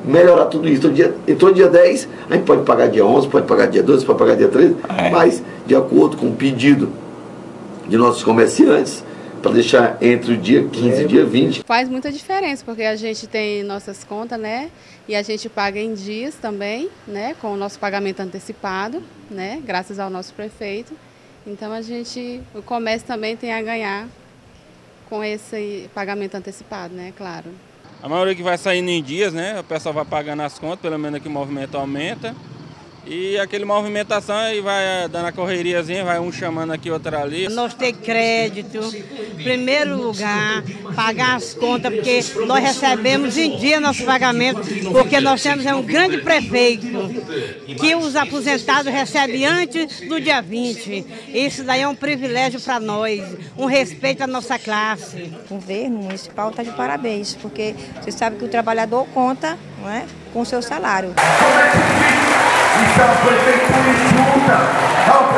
melhorar tudo isso. Entrou dia 10, a gente pode pagar dia 11, pode pagar dia 12, pode pagar dia 13, mas de acordo com o pedido de nossos comerciantes, para deixar entre o dia 15 e o dia 20. Faz muita diferença, porque a gente tem nossas contas, né? E a gente paga em dias também, né? Com o nosso pagamento antecipado, né? Graças ao nosso prefeito. Então o comércio também tem a ganhar com esse pagamento antecipado, né? Claro. A maioria que vai saindo em dias, né? O pessoal vai pagando as contas, pelo menos aqui o movimento aumenta. E aquele movimentação aí vai dando a correriazinha, vai um chamando aqui, outro ali. Nós ter crédito, em primeiro lugar, pagar as contas, porque nós recebemos em dia nosso pagamento, porque nós temos um grande prefeito, que os aposentados recebem antes do dia 20. Isso daí é um privilégio para nós, um respeito à nossa classe. O governo municipal está de parabéns, porque você sabe que o trabalhador conta, não é, com o seu salário. Então, prefeitura junta ao